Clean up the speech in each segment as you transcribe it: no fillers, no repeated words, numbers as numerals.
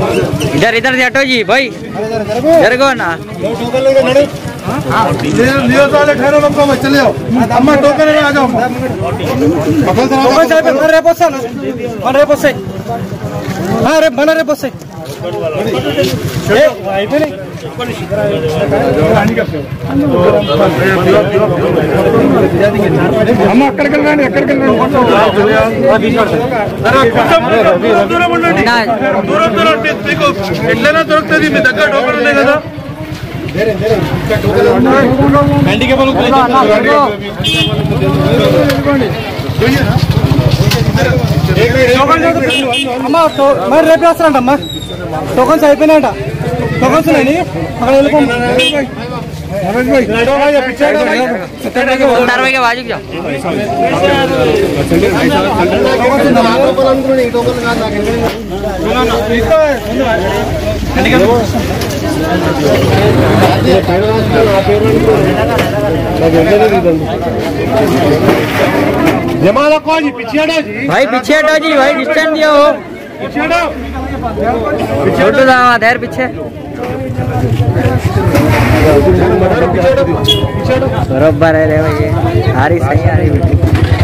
इधर इधर से हटो जी भाई, इधर को ना ठहरो लोग चले जाओ। अम्मा टोकन में आ जाओ। हाँ रे बना रे बस से ఎట్లైనా దొరుకుతుంది మీ దగ్గర టోకన్ ఉన్నాయి కదా అమ్మా మరి రేపు వస్తారంటమ్మా టోకన్స్ అయిపోయినాయంట టోకన్స్ ఉన్నాయి అక్కడ వెళ్ళిపోండి जमाला कौन जी पीछे हटो जी भाई, पीछे हटो जी भाई, डिस्टेंस दियो पीछे हटो छोटू दामा धैर पीछे बराबर है रे भाई, आ रही सही आ रही बेटी।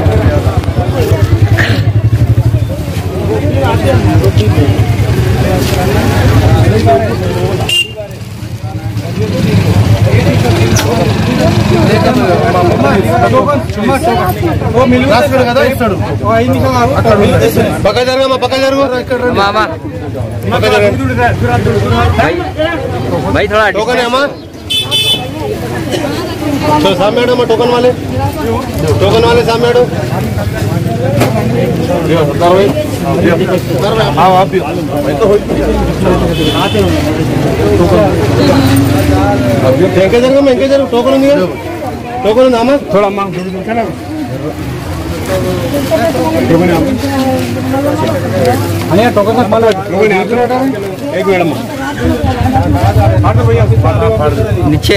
पक्का जरूर मामा भाई थोड़ा टोकन है अम्मा तो सामने हटो टोकन वाले सामने हटो हाँ आप भी टोकन नहीं टोकन अम्मा थोड़ा अम्मा टोकन एक मिनट नीचे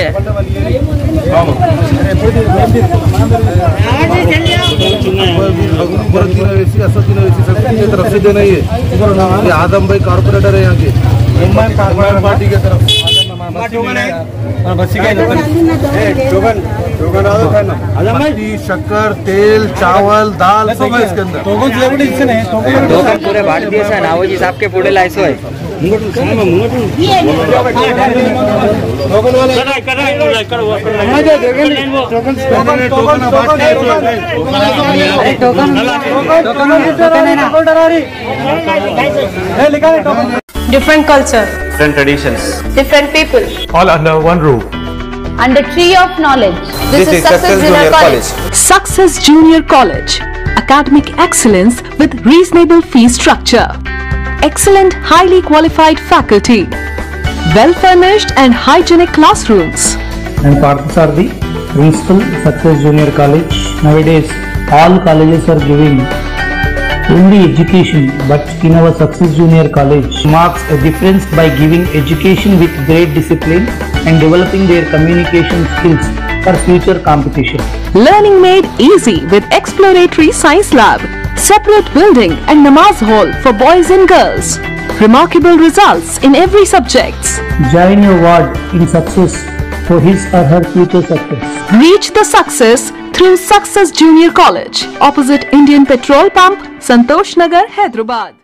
तरफ से देना ही है। ये आदम भाई कारपोरेटर है यहाँ के पार्टी के तरफ शक्कर तेल चावल दाल सब है इसके अंदर। टोकन पूरे बांट दिए सर नावोजी साहब के पूरे लाइसो है। Different culture, different traditions, different people, all under one roof. and the tree of knowledge. This is Success Junior College. Success Junior College. Academic excellence with reasonable fee structure. Excellent, highly qualified faculty. Well-furnished and hygienic classrooms. And Parthasarthi, Principal, Success Junior College. Nowadays, all colleges are giving only education, but in our Success Junior College marks a difference by giving education with great discipline and developing their communication skills for future competition. Learning made easy with exploratory science lab, separate building and namaz hall for boys and girls. Remarkable results in every subject. Join your ward in success for his or her future success. Reach the success through Success Junior College, opposite Indian Petrol Pump, Santosh Nagar, Hyderabad.